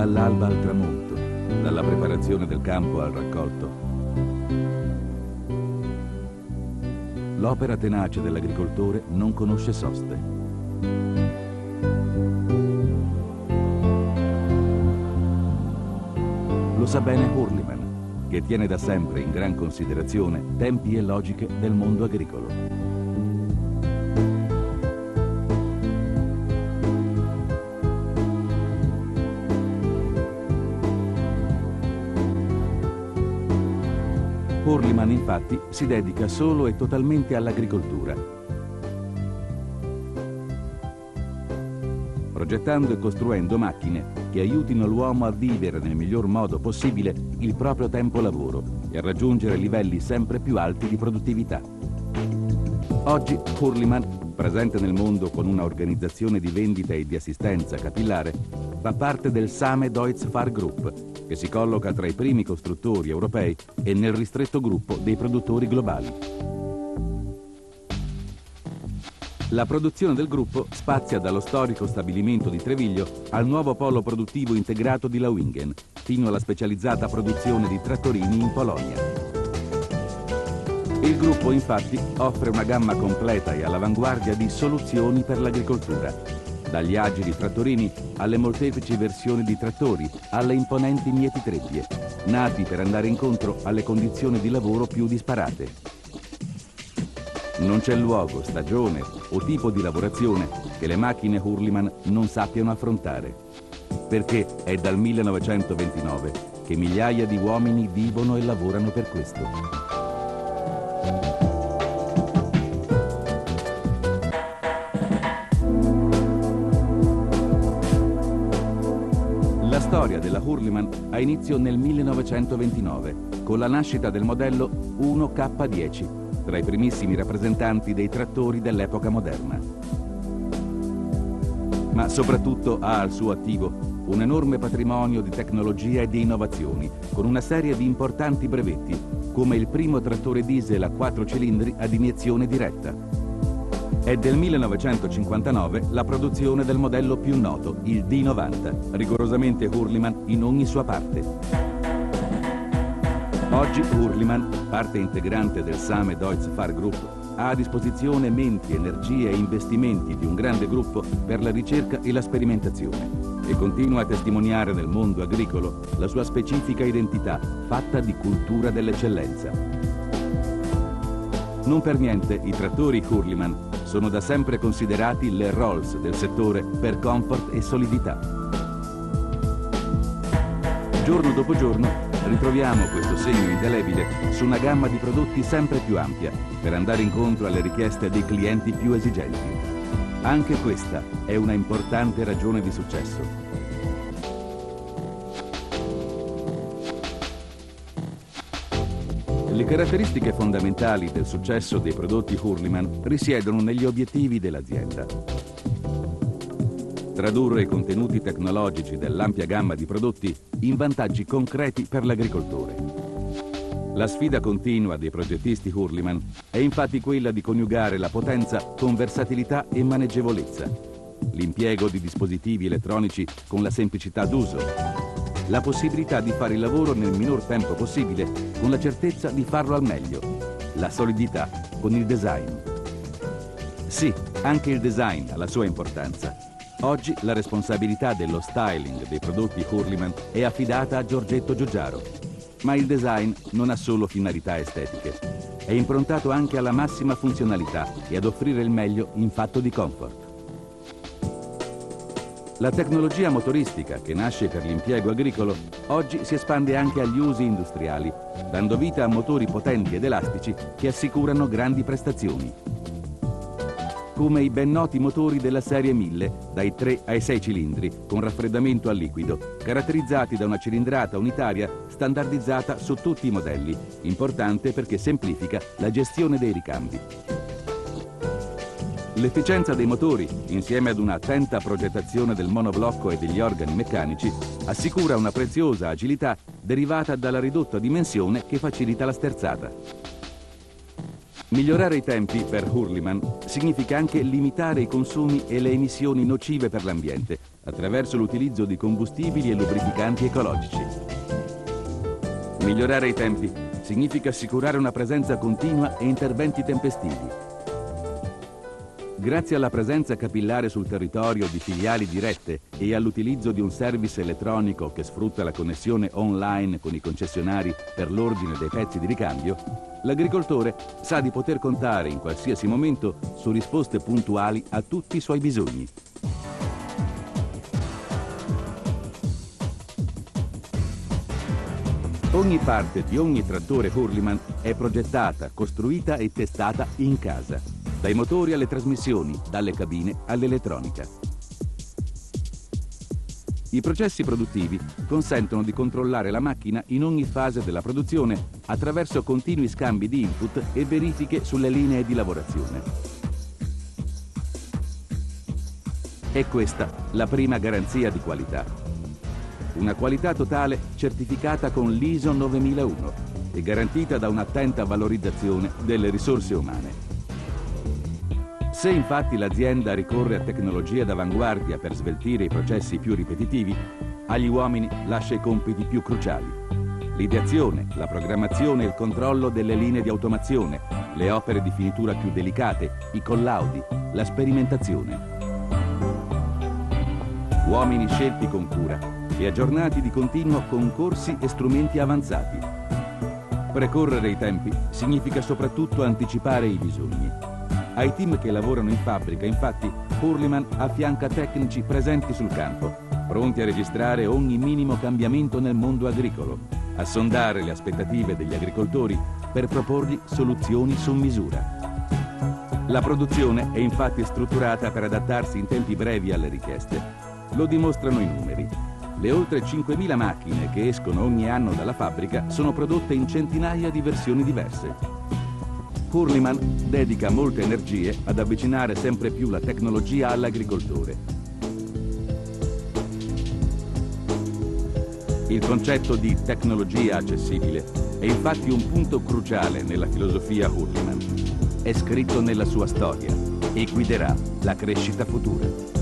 Dall'alba al tramonto, dalla preparazione del campo al raccolto. L'opera tenace dell'agricoltore non conosce soste. Lo sa bene Hurliman, che tiene da sempre in gran considerazione tempi e logiche del mondo agricolo. Hurliman infatti si dedica solo e totalmente all'agricoltura, progettando e costruendo macchine che aiutino l'uomo a vivere nel miglior modo possibile il proprio tempo lavoro e a raggiungere livelli sempre più alti di produttività. Oggi Hurliman, presente nel mondo con una organizzazione di vendita e di assistenza capillare, fa parte del Same Deutz Fahrgruppe, che si colloca tra i primi costruttori europei e nel ristretto gruppo dei produttori globali. La produzione del gruppo spazia dallo storico stabilimento di Treviglio al nuovo polo produttivo integrato di Lauingen, fino alla specializzata produzione di trattorini in Polonia. Il gruppo infatti offre una gamma completa e all'avanguardia di soluzioni per l'agricoltura, dagli agili trattorini alle molteplici versioni di trattori, alle imponenti mietitrebbie, nati per andare incontro alle condizioni di lavoro più disparate. Non c'è luogo, stagione o tipo di lavorazione che le macchine Hurliman non sappiano affrontare, perché è dal 1929 che migliaia di uomini vivono e lavorano per questo. La storia della Hurliman ha inizio nel 1929, con la nascita del modello 1K10, tra i primissimi rappresentanti dei trattori dell'epoca moderna. Ma soprattutto ha al suo attivo un enorme patrimonio di tecnologia e di innovazioni, con una serie di importanti brevetti, come il primo trattore diesel a 4 cilindri ad iniezione diretta. È del 1959 la produzione del modello più noto, il D90, rigorosamente Hurliman in ogni sua parte. Oggi Hurliman, parte integrante del Same Deutz Fahrgruppe, ha a disposizione menti, energie e investimenti di un grande gruppo per la ricerca e la sperimentazione e continua a testimoniare nel mondo agricolo la sua specifica identità, fatta di cultura dell'eccellenza. Non per niente i trattori Hurliman sono da sempre considerati le Rolls del settore per comfort e solidità. Giorno dopo giorno ritroviamo questo segno indelebile su una gamma di prodotti sempre più ampia per andare incontro alle richieste dei clienti più esigenti. Anche questa è una importante ragione di successo. Le caratteristiche fondamentali del successo dei prodotti Hurliman risiedono negli obiettivi dell'azienda. Tradurre i contenuti tecnologici dell'ampia gamma di prodotti in vantaggi concreti per l'agricoltore. La sfida continua dei progettisti Hurliman è infatti quella di coniugare la potenza con versatilità e maneggevolezza, l'impiego di dispositivi elettronici con la semplicità d'uso, la possibilità di fare il lavoro nel minor tempo possibile con la certezza di farlo al meglio, la solidità con il design. Sì, anche il design ha la sua importanza. Oggi la responsabilità dello styling dei prodotti Hurliman è affidata a Giorgetto Giugiaro, ma il design non ha solo finalità estetiche, è improntato anche alla massima funzionalità e ad offrire il meglio in fatto di comfort. La tecnologia motoristica, che nasce per l'impiego agricolo, oggi si espande anche agli usi industriali, dando vita a motori potenti ed elastici che assicurano grandi prestazioni. Come i ben noti motori della serie 1000, dai 3 ai 6 cilindri, con raffreddamento a liquido, caratterizzati da una cilindrata unitaria standardizzata su tutti i modelli, importante perché semplifica la gestione dei ricambi. L'efficienza dei motori, insieme ad un'attenta progettazione del monoblocco e degli organi meccanici, assicura una preziosa agilità derivata dalla ridotta dimensione che facilita la sterzata. Migliorare i tempi per Hurliman significa anche limitare i consumi e le emissioni nocive per l'ambiente attraverso l'utilizzo di combustibili e lubrificanti ecologici. Migliorare i tempi significa assicurare una presenza continua e interventi tempestivi. Grazie alla presenza capillare sul territorio di filiali dirette e all'utilizzo di un service elettronico che sfrutta la connessione online con i concessionari per l'ordine dei pezzi di ricambio, l'agricoltore sa di poter contare in qualsiasi momento su risposte puntuali a tutti i suoi bisogni. Ogni parte di ogni trattore Hurliman è progettata, costruita e testata in casa, dai motori alle trasmissioni, dalle cabine all'elettronica. I processi produttivi consentono di controllare la macchina in ogni fase della produzione attraverso continui scambi di input e verifiche sulle linee di lavorazione. È questa la prima garanzia di qualità. Una qualità totale certificata con l'ISO 9001 e garantita da un'attenta valorizzazione delle risorse umane. Se infatti l'azienda ricorre a tecnologie d'avanguardia per sveltire i processi più ripetitivi, agli uomini lascia i compiti più cruciali: l'ideazione, la programmazione e il controllo delle linee di automazione, le opere di finitura più delicate, i collaudi, la sperimentazione. Uomini scelti con cura e aggiornati di continuo con corsi e strumenti avanzati. Precorrere i tempi significa soprattutto anticipare i bisogni. Ai team che lavorano in fabbrica, infatti, Hurliman affianca tecnici presenti sul campo, pronti a registrare ogni minimo cambiamento nel mondo agricolo, a sondare le aspettative degli agricoltori per proporgli soluzioni su misura. La produzione è infatti strutturata per adattarsi in tempi brevi alle richieste. Lo dimostrano i numeri. Le oltre 5.000 macchine che escono ogni anno dalla fabbrica sono prodotte in centinaia di versioni diverse. Hurliman dedica molte energie ad avvicinare sempre più la tecnologia all'agricoltore. Il concetto di tecnologia accessibile è infatti un punto cruciale nella filosofia Hurliman. È scritto nella sua storia e guiderà la crescita futura.